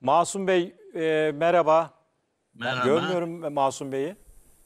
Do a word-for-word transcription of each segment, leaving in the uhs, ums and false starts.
Masum Bey e, merhaba. Ben Merhaba. görmüyorum Masum Bey'i.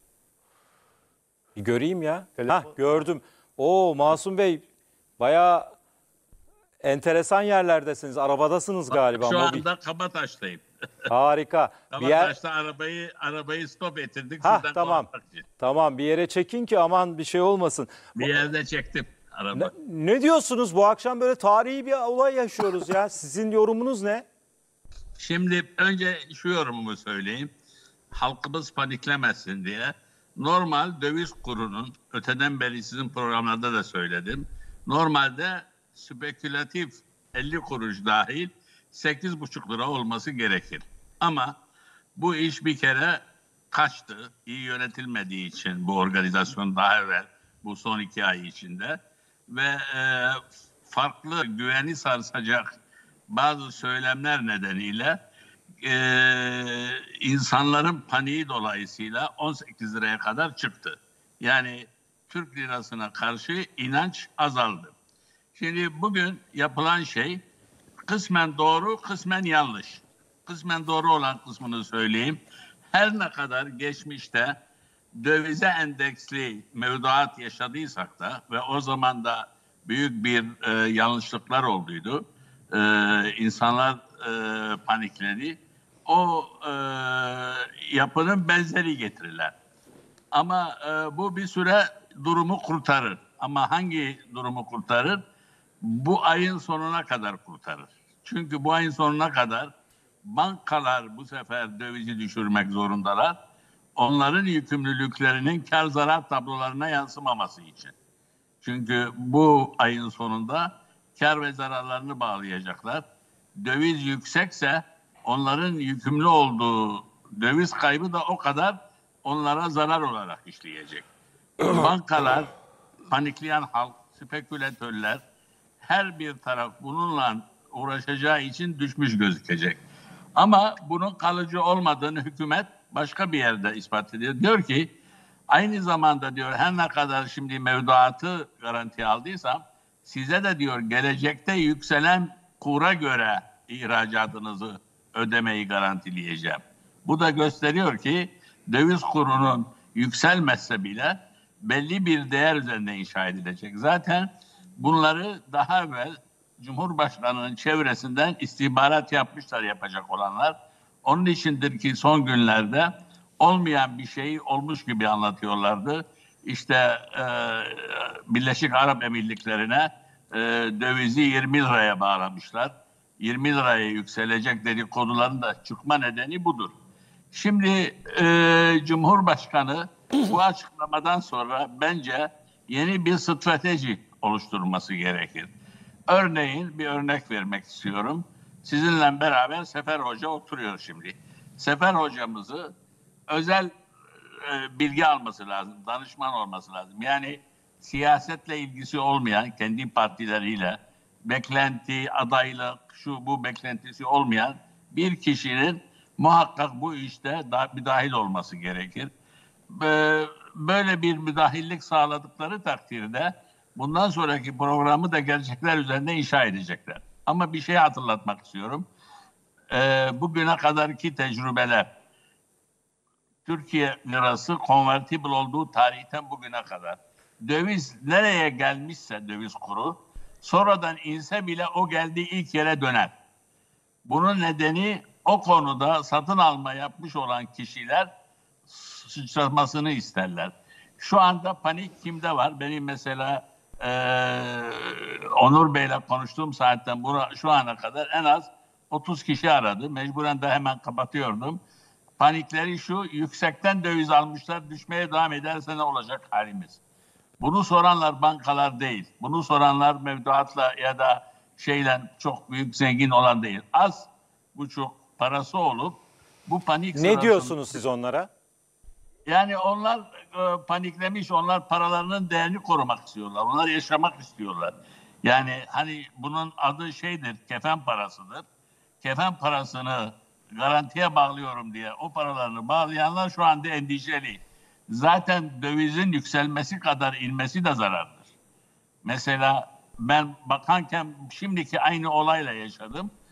Bir göreyim ya. Telefon- Hah, gördüm. Oo Masum Bey bayağı enteresan yerlerdesiniz. Arabadasınız galiba. Şu Mobil. anda Kabataş'tayım. Harika. Bir yer... Kabataş'ta arabayı arabayı stop ettirdik. Hah, Sizden tamam. konuşmak için. Tamam, bir yere çekin ki aman bir şey olmasın. Bir yerde çektim araba. Ne, ne diyorsunuz? Bu akşam böyle tarihi bir olay yaşıyoruz ya. Sizin yorumunuz ne? Şimdi önce şu yorumumu söyleyeyim. Halkımız paniklemesin diye. Normal döviz kurunun, öteden beri sizin programlarda da söyledim. Normalde spekülatif elli kuruş dahil sekiz buçuk lira olması gerekir. Ama bu iş bir kere kaçtı. İyi yönetilmediği için bu organizasyon daha evvel bu son iki ay içinde ve e, farklı güveni sarsacak bazı söylemler nedeniyle e, insanların paniği dolayısıyla on sekiz liraya kadar çıktı. Yani Türk lirasına karşı inanç azaldı. Şimdi bugün yapılan şey kısmen doğru, kısmen yanlış. Kısmen doğru olan kısmını söyleyeyim. Her ne kadar geçmişte dövize endeksli mevduat yaşadıysak da ve o zaman da büyük bir e, yanlışlıklar olduydu. E, insanlar e, panikledi. O e, yapının benzeri getiriler. Ama e, bu bir süre durumu kurtarır. Ama hangi durumu kurtarır? Bu ayın sonuna kadar kurtarır. Çünkü bu ayın sonuna kadar bankalar bu sefer dövizi düşürmek zorundalar. Onların yükümlülüklerinin kar zarar tablolarına yansımaması için. Çünkü bu ayın sonunda kar ve zararlarını bağlayacaklar. Döviz yüksekse onların yükümlü olduğu döviz kaybı da o kadar onlara zarar olarak işleyecek. Bankalar, panikleyen halk, spekülatörler her bir taraf bununla uğraşacağı için düşmüş gözükecek. Ama bunun kalıcı olmadığını hükümet başka bir yerde ispat ediyor. Diyor ki aynı zamanda diyor her ne kadar şimdi mevduatı garantiye aldıysam size de diyor gelecekte yükselen kura göre ihracatınızı ödemeyi garantileyeceğim. Bu da gösteriyor ki döviz kurunun yükselmezse bile belli bir değer üzerinde inşa edilecek. Zaten bunları daha evvel Cumhurbaşkanı'nın çevresinden istihbarat yapmışlar yapacak olanlar. Onun içindir ki son günlerde olmayan bir şeyi olmuş gibi anlatıyorlardı. İşte e, Birleşik Arap Emirlikleri'ne e, dövizi yirmi liraya bağlamışlar. yirmi liraya yükselecek dedikoduların da çıkma nedeni budur. Şimdi e, Cumhurbaşkanı bu açıklamadan sonra bence yeni bir strateji oluşturması gerekir. Örneğin bir örnek vermek istiyorum. Sizinle beraber Sefer Hoca oturuyor şimdi. Sefer hocamızı özel e, bilgi alması lazım, danışman olması lazım. Yani siyasetle ilgisi olmayan, kendi partileriyle, beklenti, adaylık, şu bu beklentisi olmayan bir kişinin muhakkak bu işte da, müdahil olması gerekir. Böyle bir müdahillik sağladıkları takdirde bundan sonraki programı da gerçekler üzerinde inşa edecekler. Ama bir şey hatırlatmak istiyorum. Ee, bugüne kadarki tecrübeler, Türkiye lirası convertible olduğu tarihten bugüne kadar döviz nereye gelmişse döviz kuru sonradan inse bile o geldiği ilk yere döner. Bunun nedeni o konuda satın alma yapmış olan kişiler sıçramasını isterler. Şu anda panik kimde var? Benim mesela e, Onur Bey'le konuştuğum saatten bura, şu ana kadar en az otuz kişi aradı. Mecburen de hemen kapatıyordum. Panikleri şu, yüksekten döviz almışlar, düşmeye devam ederse ne olacak halimiz? Bunu soranlar bankalar değil. Bunu soranlar mevduatla ya da şeyle çok büyük zengin olan değil. Az buçuk parası olup bu panik Ne sırasında, diyorsunuz siz onlara? yani onlar e, paniklemiş, onlar paralarının değerini korumak istiyorlar. Onlar yaşamak istiyorlar. Yani hani bunun adı şeydir, kefen parasıdır. Kefen parasını garantiye bağlıyorum diye o paralarını bağlayanlar şu anda endişeli. Zaten dövizin yükselmesi kadar inmesi de zarardır. Mesela ben bakanken şimdiki aynı olayla yaşadım.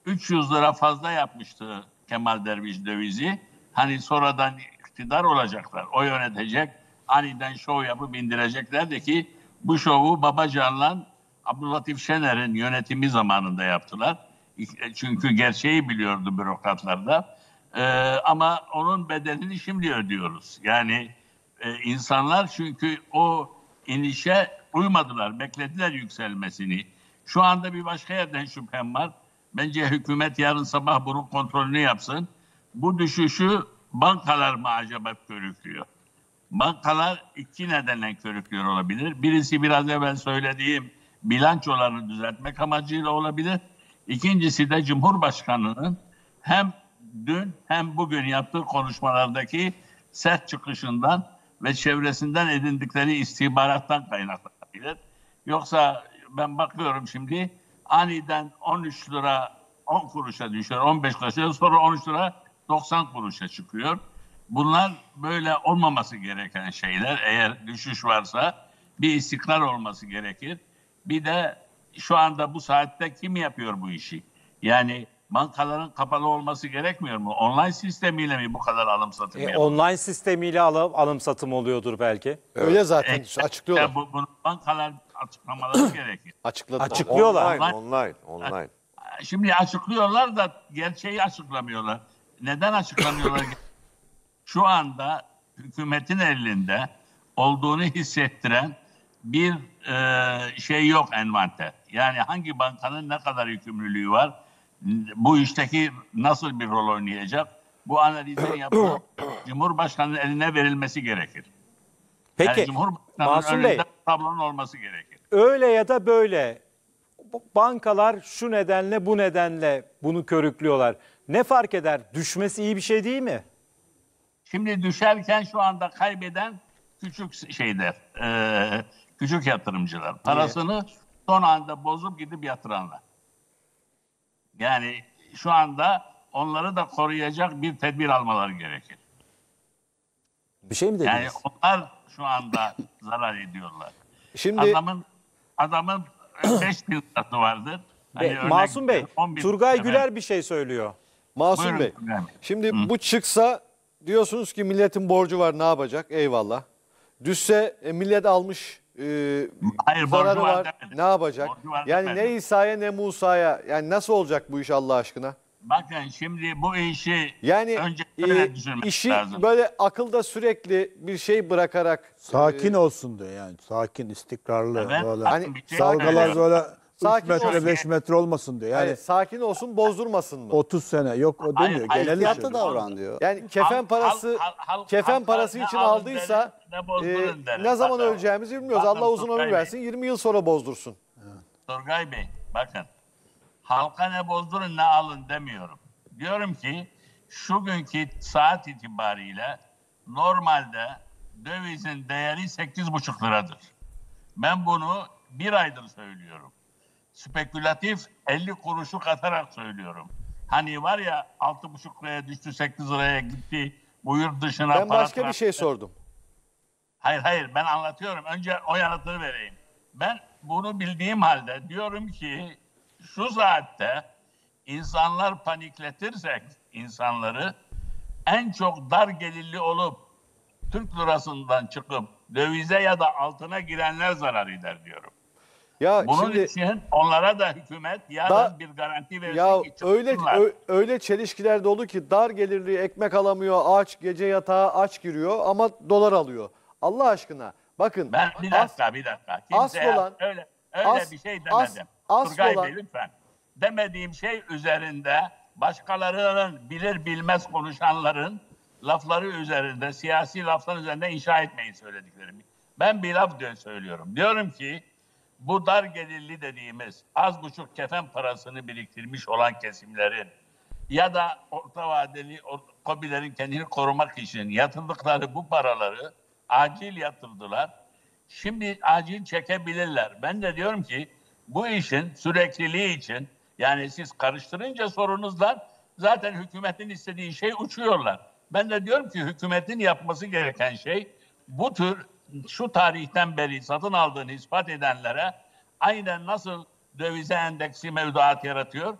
üç yüz lira fazla yapmıştı Kemal Derviş dövizi. Hani sonradan iktidar olacaklar. O yönetecek. Aniden şov yapıp indireceklerdi ki bu şovu Babacan'la Abdülatif Şener'in yönetimi zamanında yaptılar. Çünkü gerçeği biliyordu bürokratlar da. Ee, ama onun bedelini şimdi ödüyoruz. Yani e, insanlar çünkü o inişe uymadılar, beklediler yükselmesini. Şu anda bir başka yerden şüphem var. Bence hükümet yarın sabah bunun kontrolünü yapsın. Bu düşüşü bankalar mı acaba körüklüyor? Bankalar iki nedenle körüklüyor olabilir. Birisi biraz evvel söylediğim bilançolarını düzeltmek amacıyla olabilir. İkincisi de Cumhurbaşkanı'nın hem dün hem bugün yaptığı konuşmalardaki sert çıkışından ve çevresinden edindikleri istihbarattan kaynaklanabilir. Yoksa ben bakıyorum şimdi aniden on üç lira on kuruşa düşüyor, on beş kuruşa, sonra on üç lira doksan kuruşa çıkıyor. Bunlar böyle olmaması gereken şeyler. Eğer düşüş varsa bir istikrar olması gerekir. Bir de şu anda bu saatte kim yapıyor bu işi? Yani bankaların kapalı olması gerekmiyor mu? Online sistemiyle mi bu kadar alım satım E, yapılıyor? online sistemiyle alım, alım satım oluyordur belki. Öyle zaten E, açıklıyorlar. e, bu, bunu bankalar açıklamaları gerekir. Açıkladılar. Açıklıyorlar. Online, online, online. Şimdi açıklıyorlar da gerçeği açıklamıyorlar. Neden açıklamıyorlar? Şu anda hükümetin elinde olduğunu hissettiren bir e, şey yok envanter. Yani hangi bankanın ne kadar yükümlülüğü var, bu işteki nasıl bir rol oynayacak, bu analizin yapılıp Cumhurbaşkanı'nın eline verilmesi gerekir. Peki Yani Cumhurbaşkanı'nın Masum önünde Bey, tablonun olması gerekir. öyle ya da böyle bankalar şu nedenle bu nedenle bunu körüklüyorlar. Ne fark eder? Düşmesi iyi bir şey değil mi? Şimdi düşerken şu anda kaybeden küçük şeyler, e, küçük yatırımcılar. Parasını son anda bozup gidip yatıranlar. Yani şu anda onları da koruyacak bir tedbir almaları gerekir. Bir şey mi dediniz? Yani onlar şu anda zarar ediyorlar. Şimdi Adamın adamın beş bin lirası vardır. Hani Be- örnek Masum Bey, veriyorum, on bin Turgay lira. Güler bir şey söylüyor. Masum Buyurun, Bey, Turgay Bey. şimdi bu çıksa diyorsunuz ki milletin borcu var, ne yapacak? Eyvallah. Düşse e, millet almış e, Hayır, zararı borcu var var, demedim. ne yapacak? Borcu var Yani demedim. ne İsa'ya ne Musa'ya, yani nasıl olacak bu iş Allah aşkına? Bakın şimdi bu işi Yani önce e, şöyle düşünmek işi lazım. böyle akılda sürekli bir şey bırakarak Sakin e, olsun diyor yani. Sakin, istikrarlı. Evet, böyle. hani bir şey Dalgalar söylüyorum. böyle Sakin üç metre olsun. beş metre olmasın diyor. Yani yani sakin olsun, bozdurmasın mı? otuz sene yok o Hayır, demiyor. hayır, Genel fiyatlı için. davran diyor. Yani kefen Halk- parası halk- halk- kefen halka parası ne için alın aldıysa derim, ne bozdurun e, derim. ne zaman Bakın- öleceğimizi bilmiyoruz. bakın Allah uzun Turgay ömür Bey, versin. yirmi yıl sonra bozdursun. Turgay Bey, bakın. Halka ne bozdurun ne alın demiyorum. Diyorum ki şu günkü saat itibariyle normalde dövizin değeri sekiz buçuk liradır. Ben bunu bir aydır söylüyorum. Spekülatif elli kuruşu katarak söylüyorum. Hani var ya altı buçuk liraya düştü, sekiz liraya gitti. Bu yurt dışına Ben para başka bir şey sordum. Hayır hayır, ben anlatıyorum. Önce o yanıtını vereyim. Ben bunu bildiğim halde diyorum ki şu saatte insanlar panikletirsek insanları, en çok dar gelirli olup Türk lirasından çıkıp dövize ya da altına girenler zarar eder diyorum. Ya Bunun şimdi için onlara da hükümet yarın Da- bir garanti versin ya ki öyle çıksınlar. ö- öyle çelişkiler dolu ki dar gelirli ekmek alamıyor, aç, gece yatağa aç giriyor ama dolar alıyor. Allah aşkına bakın. Ben bir as- dakika bir dakika. asıl Kimseye olan- öyle öyle as- bir şey as- demedim. asıl Turgay olan- Bey lütfen. Demediğim şey üzerinde başkalarının bilir bilmez konuşanların lafları üzerinde, siyasi lafların üzerinde inşa etmeyin söylediklerimi. Ben bir laf diyor söylüyorum. Diyorum ki bu dar gelirli dediğimiz az buçuk kefen parasını biriktirmiş olan kesimlerin ya da orta vadeli KOBİ'lerin kendini korumak için yatırdıkları bu paraları acil yatırdılar. Şimdi acil çekebilirler. Ben de diyorum ki bu işin sürekliliği için, yani siz karıştırınca sorunuzlar, zaten hükümetin istediği şey uçuyorlar. Ben de diyorum ki hükümetin yapması gereken şey bu tür şu tarihten beri satın aldığını ispat edenlere aynen nasıl dövize endeksi mevduat yaratıyor,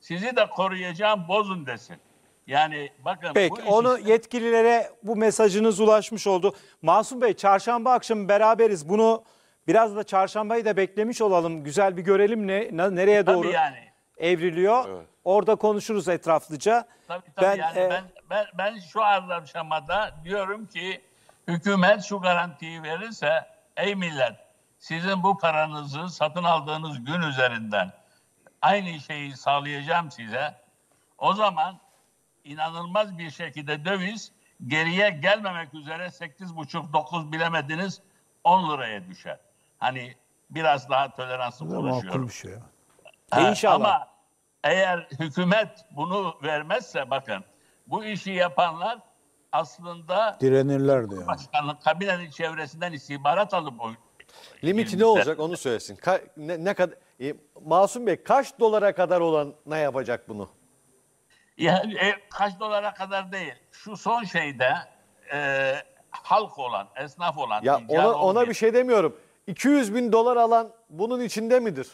sizi de koruyacağım, bozun desin. Yani bakın Peki bu iş onu işte- yetkililere bu mesajınız ulaşmış oldu. Masum Bey, çarşamba akşamı beraberiz. Bunu biraz da çarşambayı da beklemiş olalım. Güzel bir görelim ne ne- nereye Tabii doğru yani. evriliyor. Orada konuşuruz etraflıca. Tabii tabii Ben, yani e, ben, ben ben şu aşamada diyorum ki hükümet şu garantiyi verirse, ey millet, sizin bu paranızı satın aldığınız gün üzerinden aynı şeyi sağlayacağım size. O zaman inanılmaz bir şekilde döviz geriye gelmemek üzere sekiz buçuk dokuz bilemediniz on liraya düşer. Hani biraz daha toleranslı Bu da makul konuşuyorum. bir şey ya. Ha, İnşallah. Ama eğer hükümet bunu vermezse, bakın, bu işi yapanlar aslında Direnirler de yani. başkanlık kabinenin çevresinden istihbarat alıp o Limiti ne olacak onu söylesin. Ka- ne, ne kadar e, Masum Bey kaç dolara kadar olan ne yapacak bunu? yani e, kaç dolara kadar değil. Şu son şeyde e, halk olan, esnaf olan, Ya icat ona ona olmayan- bir şey demiyorum. iki yüz bin dolar alan bunun içinde midir?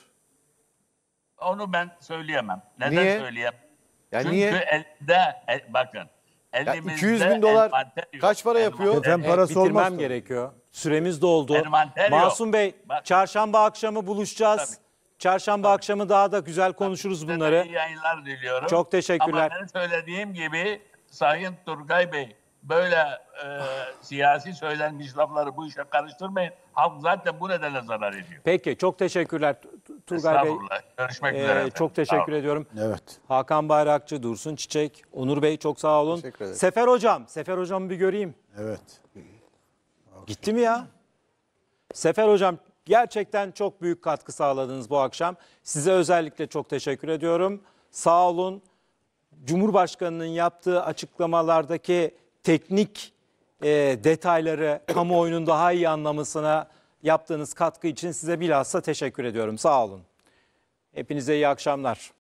onu ben söyleyemem. Neden Niye? söyleyemem? Ya Çünkü niye? elde e, bakın elimizde iki yüz bin dolar envanter yok. kaç para yapıyor? Envanter- Efendim Evet, parası bitirmem olmaz tabii. gerekiyor. Süremiz doldu. Envanter yok. Masum Bey, Bak- çarşamba akşamı buluşacağız. Tabii. Çarşamba akşamı daha da güzel konuşuruz Size de bunları. iyi yayınlar diliyorum. Çok teşekkürler. Ama ben söylediğim gibi Sayın Turgay Bey, böyle e, siyasi söylenmiş lafları bu işe karıştırmayın. Halk zaten bu nedenle zarar ediyor. Peki, çok teşekkürler Tu- Turgay Bey. Estağfurullah. Görüşmek Ee, üzere efendim. çok Sağ teşekkür olun. ediyorum. Evet. Hakan Bayrakçı, Dursun Çiçek, Onur Bey çok sağ olun. Teşekkür ederim. Sefer Hocam, Sefer Hocam'ı bir göreyim. Evet. Gitti mi ya? Sefer Hocam, gerçekten çok büyük katkı sağladınız bu akşam. Size özellikle çok teşekkür ediyorum. Sağ olun. Cumhurbaşkanı'nın yaptığı açıklamalardaki teknik e, detayları kamuoyunun daha iyi anlamasına yaptığınız katkı için size bilhassa teşekkür ediyorum. Sağ olun. Hepinize iyi akşamlar.